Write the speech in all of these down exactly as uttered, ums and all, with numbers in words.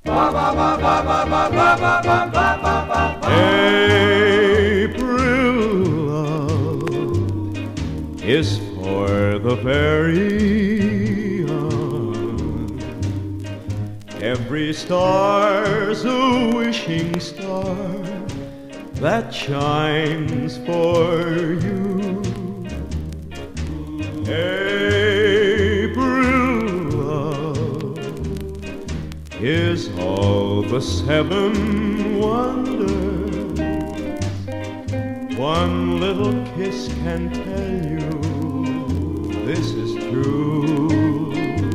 April love is for the very young. Every star's a wishing star that shines for you. April love is all the seven wonders. One little kiss can tell you this is true.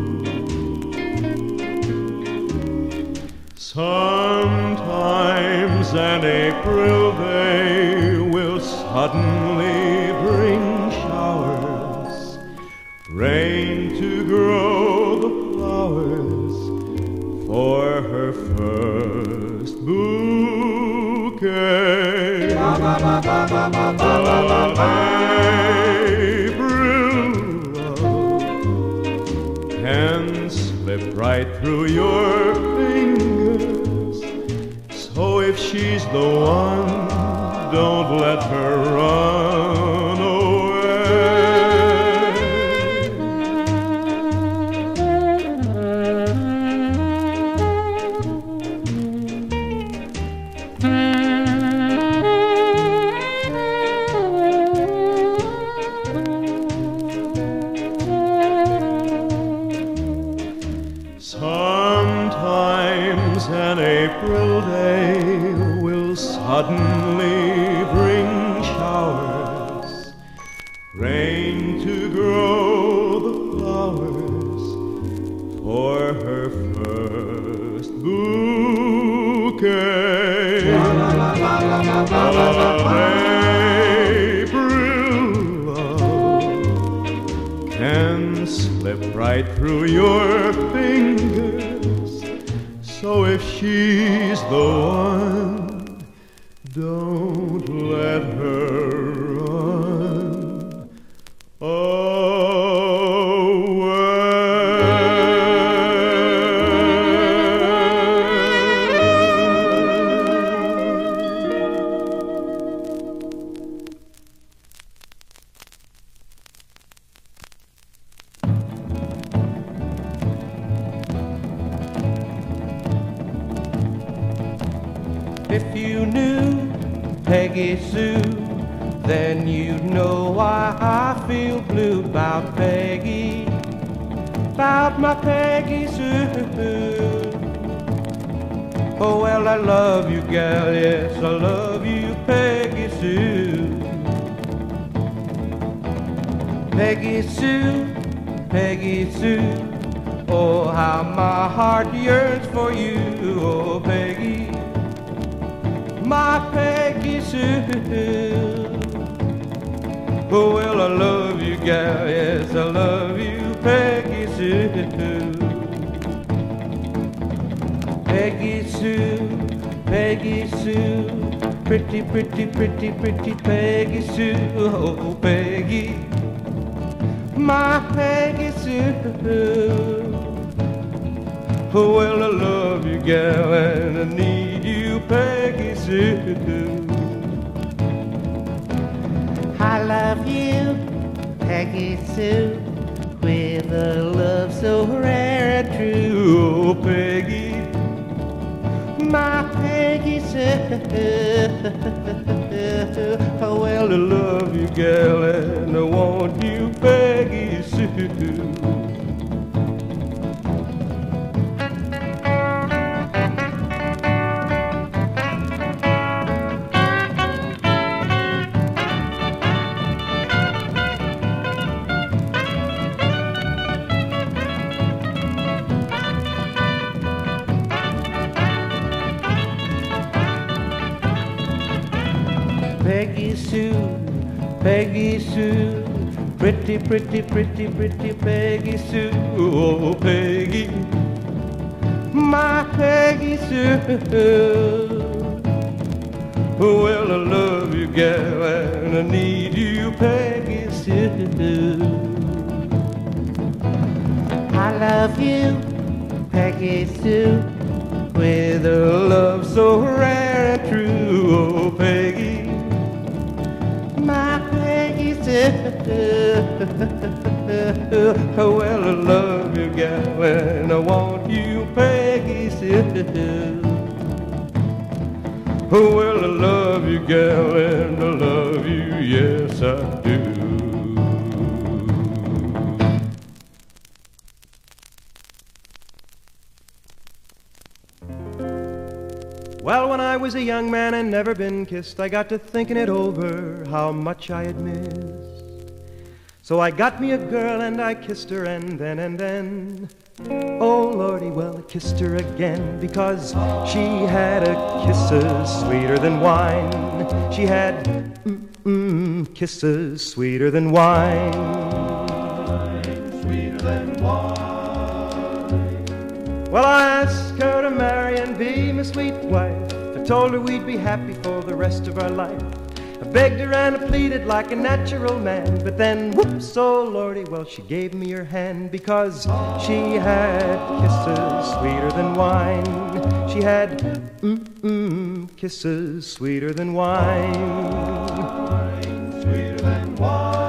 Sometimes an April day will suddenly bring showers, rain to grow the flowers for her first bouquet. April love can slip right through your fingers, so if she's the one, don't let her run away. Sometimes an April day will suddenly bring showers, rain to grow the flowers for her first bouquet. April love can slip right through your fingers, so if she's the one, don't let her run If you knew Peggy Sue, then you'd know why I feel blue about Peggy, about my Peggy Sue. Oh well, I love you, gal, yes, I love you, Peggy Sue. Peggy Sue, Peggy Sue, oh how my heart yearns for you, oh Peggy, my Peggy Sue. Oh well, I love you, gal, yes, I love you, Peggy Sue. Peggy Sue, Peggy Sue, pretty, pretty, pretty, pretty Peggy Sue. Oh Peggy, my Peggy Sue. Oh well, I love you, gal, and I need you, Peggy Sue. I love you, Peggy Sue, with a love so rare and true. Oh Peggy, my Peggy Sue. oh well, I love you, gal, and I want you, Peggy Sue. Peggy Sue, Peggy Sue, pretty, pretty, pretty, pretty Peggy Sue. Oh Peggy, my Peggy Sue. oh well, I love you, gal, and I need you, Peggy Sue. I love you, Peggy Sue, with so rare and true. Oh, Peggy, my Peggy said, well, I love you, gal, and I want you, Peggy said. Oh, well, I love you, gal, and I love you, yes, I do. Well, when I was a young man and never been kissed, I got to thinking it over, how much I had missed. So I got me a girl and I kissed her, and then, and then, oh, Lordy, well, I kissed her again, because she had a kisses sweeter than wine. She had mm-mm, kisses sweeter than wine. Sweeter than wine. Well, I asked her to marry and be my sweet wife. I told her we'd be happy for the rest of our life. I begged her and I pleaded like a natural man, but then, whoops, oh Lordy, well, she gave me her hand, because she had kisses sweeter than wine. She had mm-mm, kisses sweeter than wine. Sweeter than wine.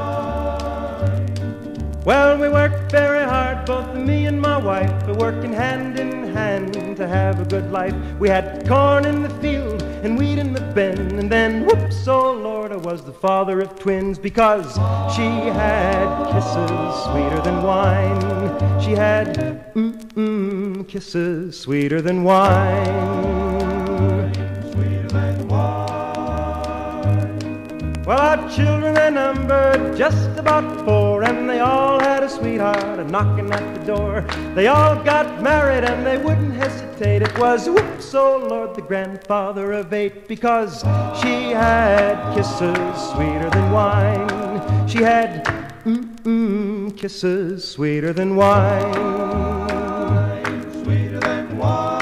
Well, we worked very hard, both me and my wife, working hand in hand to have a good life. We had corn in the field and wheat in the bin, and then, whoops, oh Lord, I was the father of twins, because she had kisses sweeter than wine. She had mm-mm, kisses sweeter than wine. Sweeter than wine. Well, our children, they numbered just about four, and they all had a sweetheart a knocking at the door. They all got married and they wouldn't hesitate. It was, whoops, oh Lord, the grandfather of eight, because she had kisses sweeter than wine. She had mm-mm, kisses sweeter than wine. Sweeter than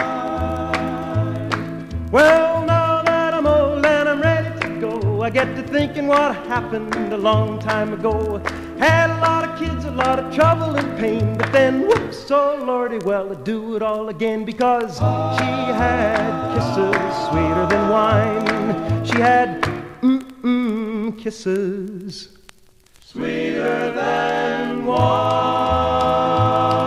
wine. Well, now that I'm old and I'm ready to go, I get to thinking what happened a long time ago. Had a lot of kids, a lot of trouble and pain, but then, whoops, oh Lordy, well, I'd do it all again, because she had kisses sweeter than wine. She had mm-mm, kisses sweeter than wine.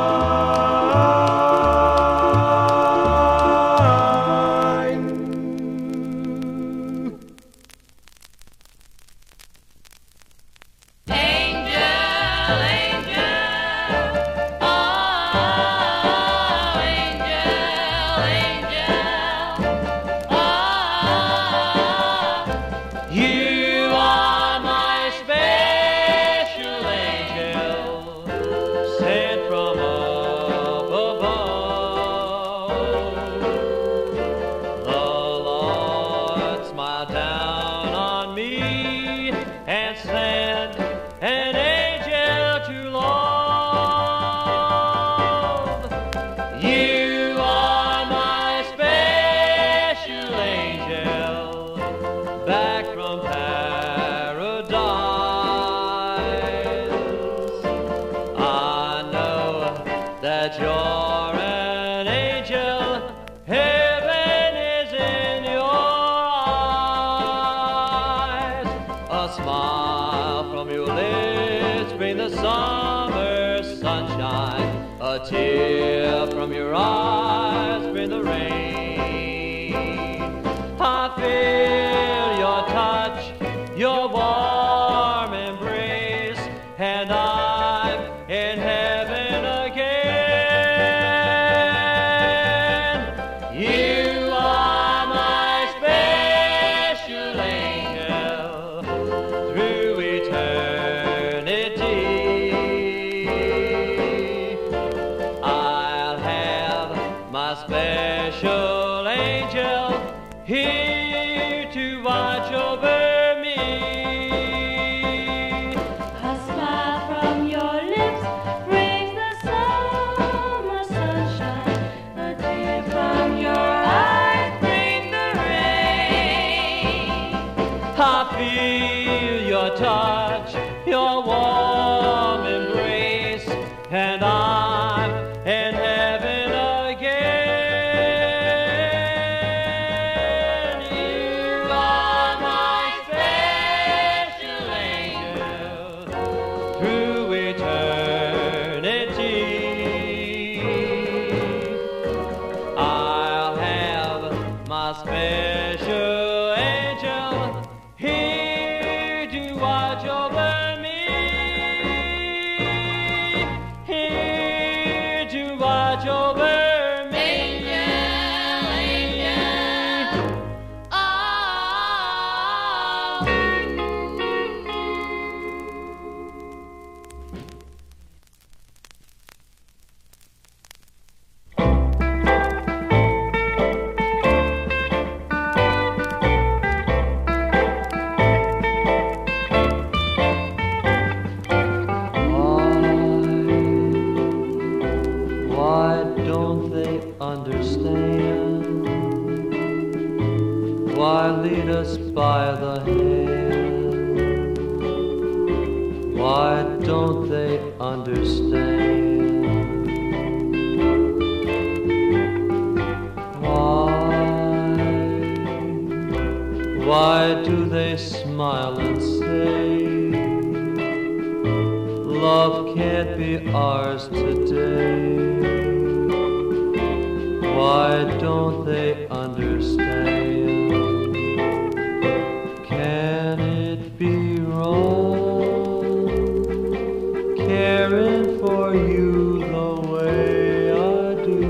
Tear from your eyes, bring the rain. I feel your touch, your warm embrace, and I'm in heaven again. You are my special angel through eternity. Special angel here to watch over me. A smile from your lips brings the summer sunshine. A tear from your eyes brings the rain. I feel your touch, your warm embrace, and I'm in heaven again. special angel here to watch over me, here to watch over me. Angel, angel, oh. Why don't they understand? Why lead us by the hand? Why don't they understand? Why? Why do they smile and say love can't be ours today? Why don't they understand? Can it be wrong caring for you the way I do?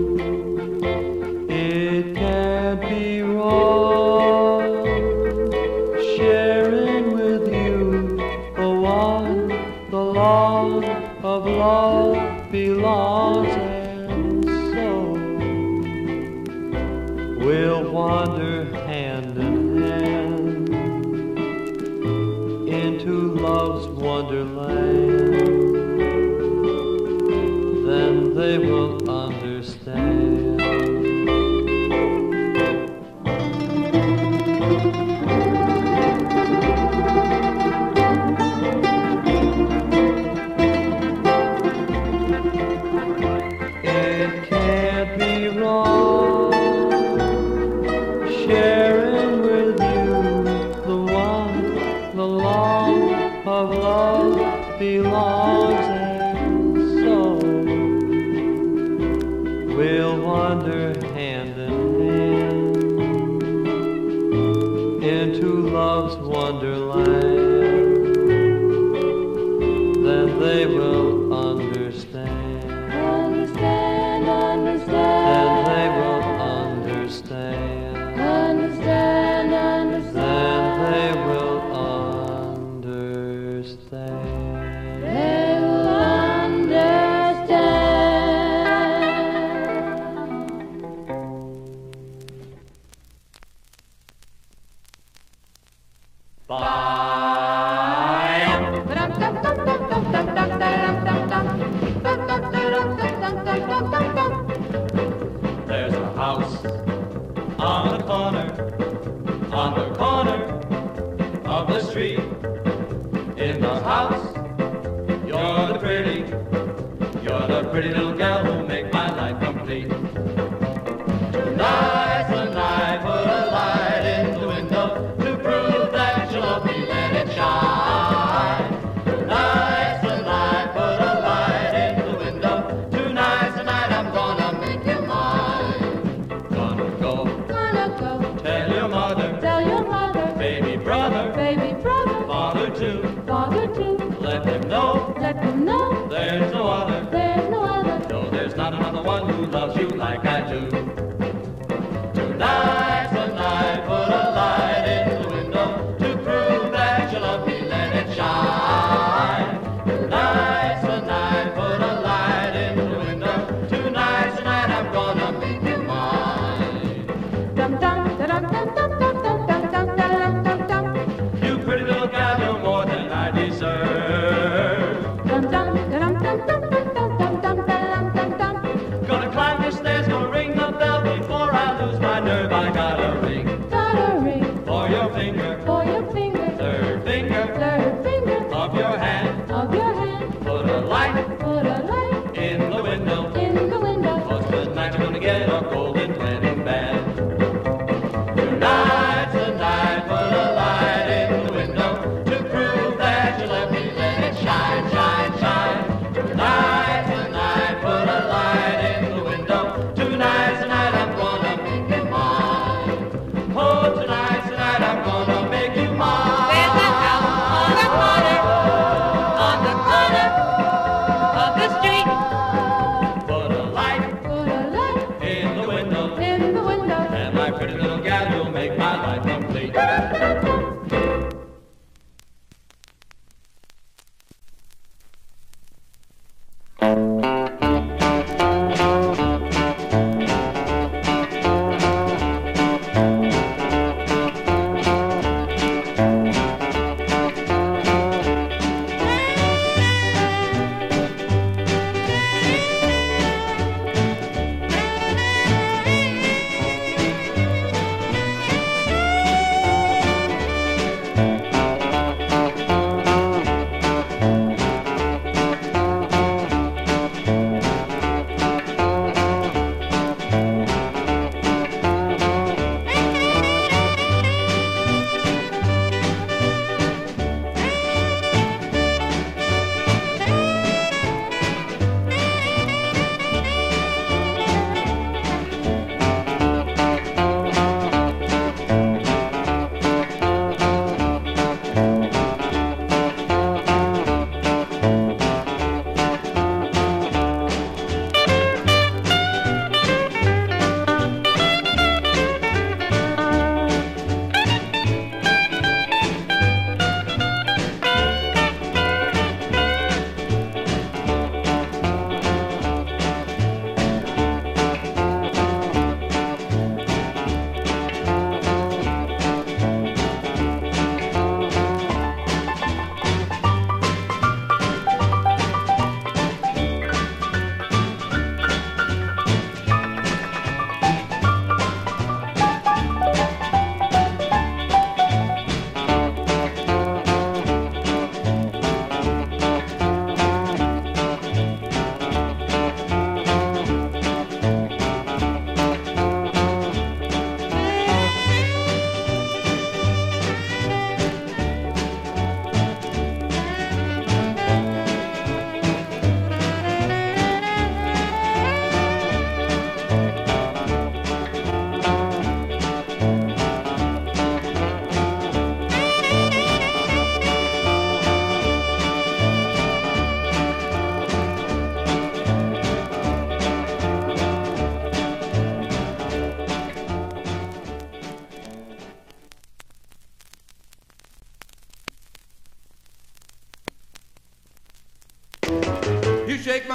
It can't be wrong sharing with you the one, the love of love belongs. We'll wander hand in hand into love's wonderland. Then they will understand. It can't be wrong sharing with you the one, the love of love belongs, and so we'll wander hand in hand into love's wonderland. Then they will understand. Understand, understand. Then they will understand. Understand, understand. Then they will understand. They will understand. Bye. There's a house on the corner, on the corner of the street. In the house, you're the pretty, you're the pretty little gal who make my life complete. Tonight's the night, put a light in the window to prove that you love me, let it shine. Tonight's the night, put a light in the window. Tonight's the night, I'm gonna make you mine. Gonna go, Gonna go tell your mother, tell your mother, baby brother, baby brother, father too. father too. Let them know Let them know there's no other. there's no other. No, there's not another one who loves you like I do. Tonight's the night, put a light in the window to prove that you love me, let it shine. Tonight's the night, put a light in the window. Tonight's the night, I'm gonna make you mine. Dum dum da dum dum dum dum dum dum dum da dum dum dum. You pretty little gal, you're more than I deserve. Dum dum da dum dum dum dum dum dum dum da dum dum dum. Gonna climb the stairs, gonna ring the bell.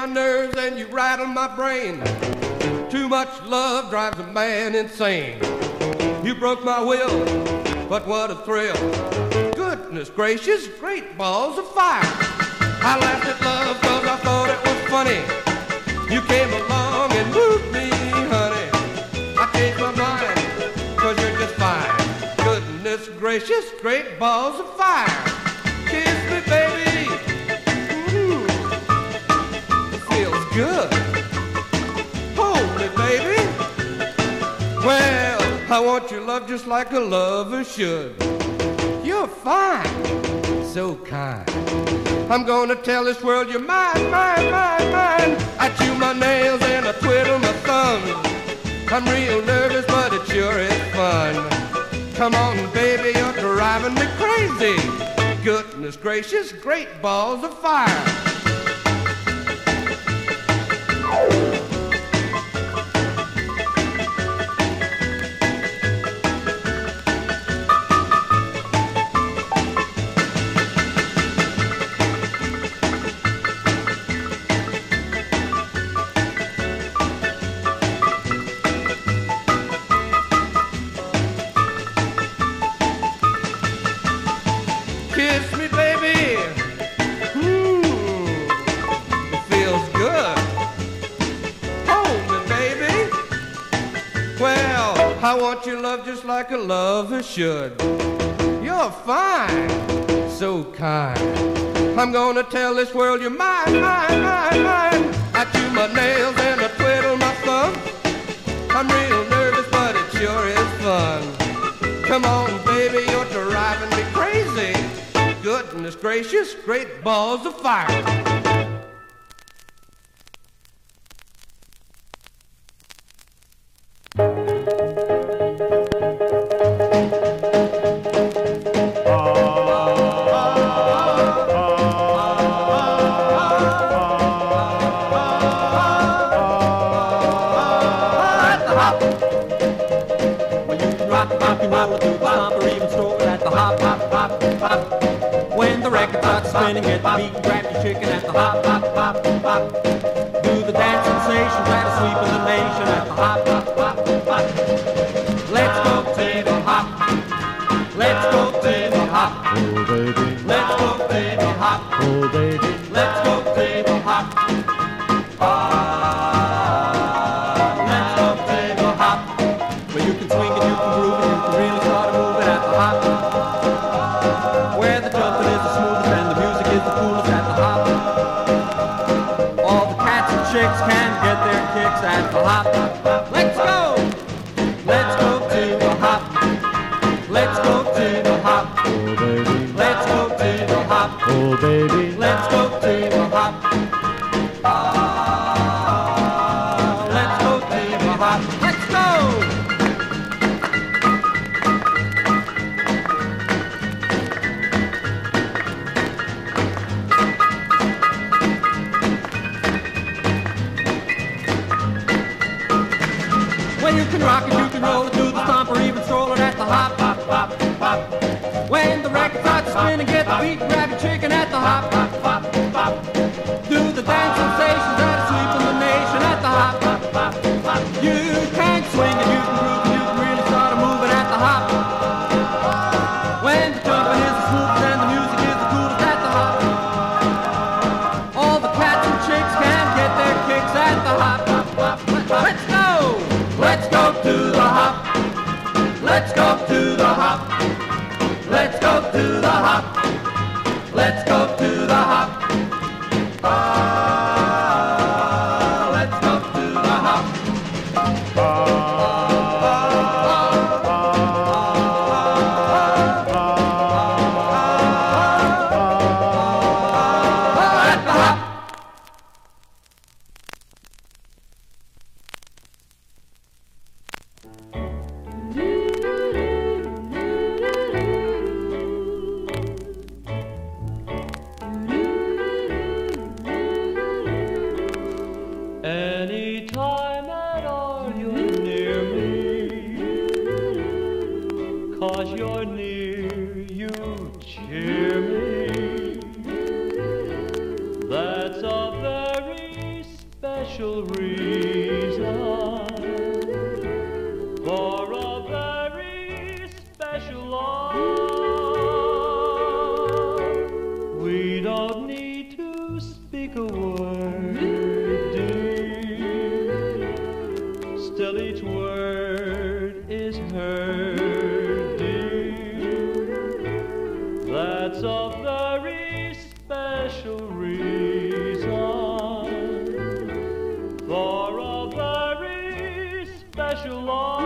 my nerves and you rattle my brain. Too much love drives a man insane. You broke my will, but what a thrill. Goodness gracious, great balls of fire. I laughed at love cause I thought it was funny. You came along and moved me, honey. I changed my mind cause you're just fine. Goodness gracious, great balls of fire. Kiss me, baby. Ooh, it feels good. Hold me, baby. Well, I want your love just like a lover should. You're fine, so kind. I'm gonna tell this world you're mine, mine, mine, mine. I chew my nails and I twiddle my thumbs. I'm real nervous, but it sure is fun. Come on, baby, you're driving me crazy. Goodness gracious, great balls of fire. Kiss me, baby. Hmm, it feels good. Hold me, baby. Well, I want your love just like a lover should. You're fine, so kind. I'm gonna tell this world you're mine, mine, mine, mine. I chew my nails and I twiddle my thumbs. I'm real nervous, but it sure is fun. Come on, baby, you're driving me crazy. Goodness gracious, great balls of fire. Well, you can rock, rock and roll, do the stomp, or even stroll at the hop, hop, hop, hop. When the record starts spinning, get the beat and grab your chicken at the hop, hop, hop, hop. Do the dance sensation, try to sweep in the nation at the hop, hop, hop, hop. Let's go to the hop. Let's go to the hop. Oh, baby. Let's go to the hop. Oh, baby. Let's go to the hop. Ah, let's go to the hop. Where you can swing and you can groove and you can really start moving at the hop. Where the jumping is the smoothest and the music is the coolest at the hop. All the cats and chicks can get their kicks at the hop. Let's go! Let's go to the hop. Let's go to the hop. Oh, baby. Let's go to the hop. Oh, baby. Let's go to the hop. Ah, let's go to the hop. Let's go! When you can rock it, you can roll it, do the stomp, or even stroll it at the hop, hop, hop, hop. When the record starts spinning, get the beat, grab your chicken at the hop, hop, hop, hop. Do the dance sensation, try to sweep in the nation at the hop, hop, hop, hop. You can swing and you can groove and you can really start moving at the hop. When the jumping is the smoothest and the music is the coolest at the hop. All the cats and chicks can get their kicks at the hop, hop, hop. Let's go! Let's go to the hop. Let's go to the hop. Let's go to the hop. Let's go to the hop. Ah, let's go to the hop. At the hop. Anytime at all you're near me, 'cause you're near, you cheer me. That's a very word is heard, dear. That's a very special reason for a very special love.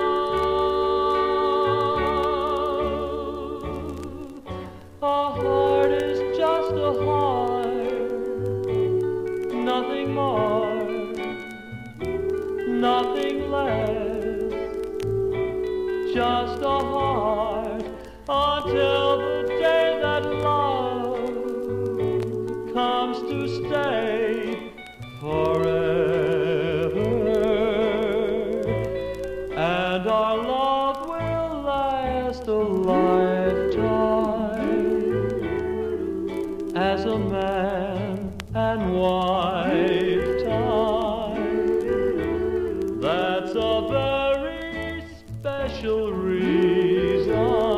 A heart is just a heart, nothing more, nothing less, just a heart until the day that love comes to stay forever, and our love will last a lifetime as a man and wife time. That's a very special reason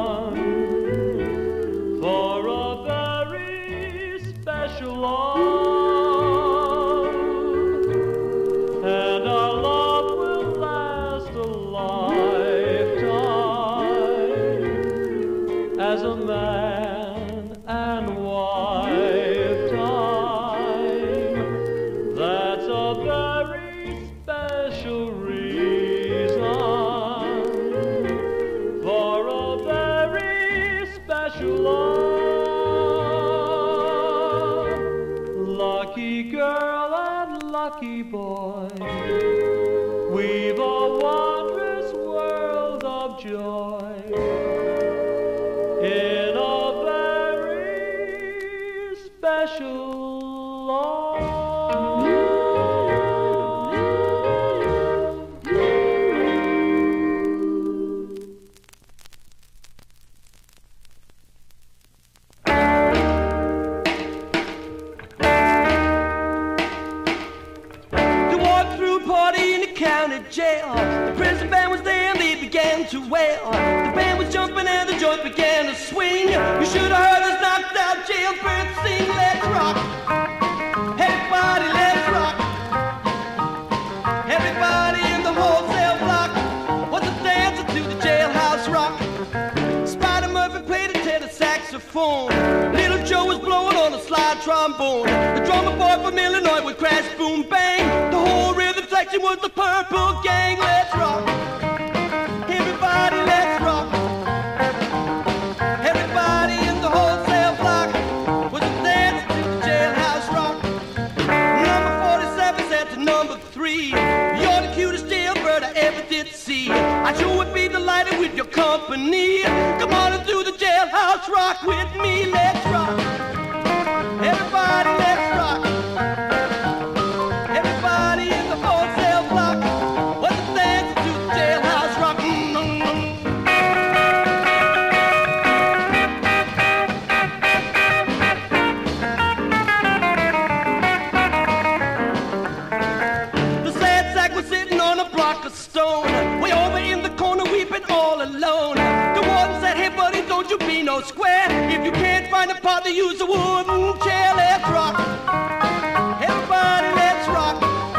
for a very special love, and our love will last a lifetime as a man and wife time. That's a very special reason for a very special love. Lucky girl and lucky boy, we've a wondrous world of joy in a very special love. They walked through a party in the county jail. The prison band was there and they began to wail. The band was jumping and the joint began to swing. You should have heard us knocked out jailbirds sing. Let's rock, everybody, let's rock. Everybody in the wholesale block was a dancer to the jailhouse rock. Spider Murphy played a tenor saxophone. Little Joe was blowing on a slide trombone. The drummer boy from Illinois would crash, boom, bang. The whole rhythm section was the Purple Gang. Let's rock, everybody, let's rock. Everybody in the wholesale block was a dancer to the jailhouse rock. Number forty-seven said to number three, you're the cutest jailbird I ever did see. I sure would be delighted with your company. Come on and do the jailhouse rock with me. Let's rock, everybody, let's rock. Everybody in the wholesale block was a dancer to the jailhouse rock. Mm-hmm. The sad sack was sitting on a block of stone, way over in the corner weeping all alone. The warden said, hey buddy, don't you be no square. If you can't find a partner, use a wooden chair. Let's rock, everybody, let's rock.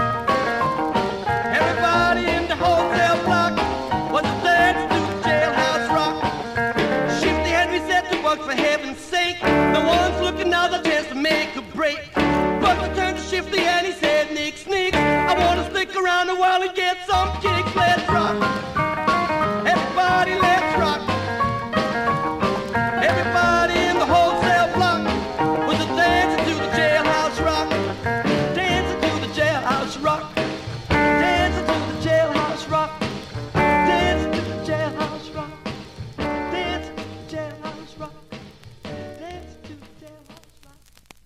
Everybody in the wholesale block was a dance to the jailhouse rock. Shifty Henry said to Buck, for heaven's sake, no one's looking now the chance to make a break. Buck turned to Shifty and he said, Nick Sneak, I want to stick around a while and get some kicks. Let's rock, everybody, let's rock. Everybody in the wholesale block was a dancing to the jailhouse rock. Dancing to the jailhouse rock. Dancing to the jailhouse rock. Dancing to the jailhouse rock. Dancing to the jailhouse rock. Dancing to the jailhouse rock.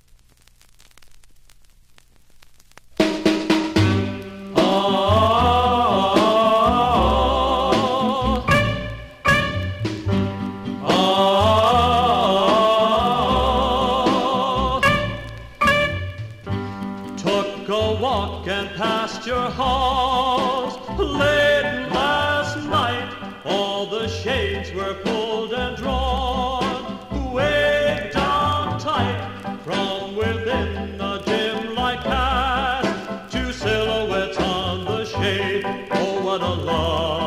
Took a walk and passed your house late last night. All the shades were pulled and drawn way down tight. From within a dim light cast two silhouettes on the shade. Oh, what a love!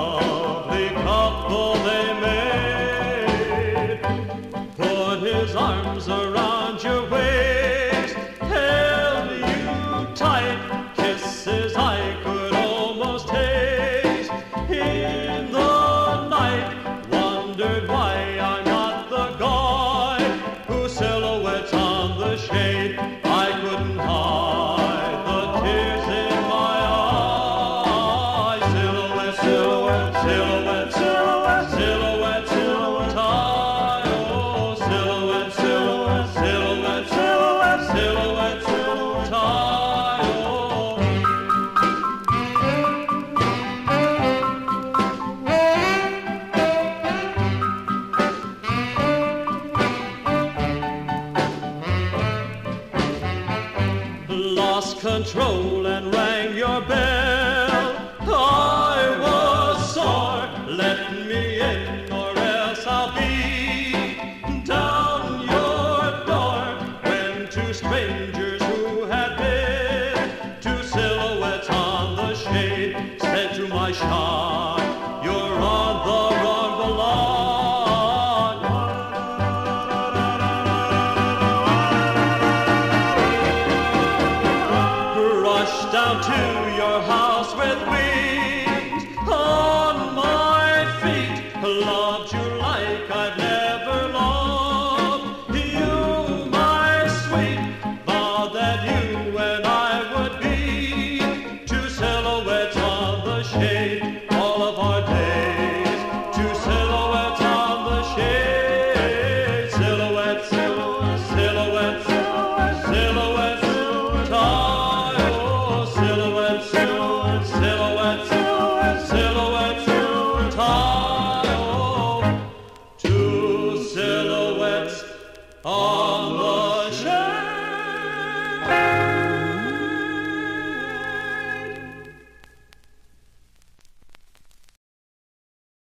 control and ran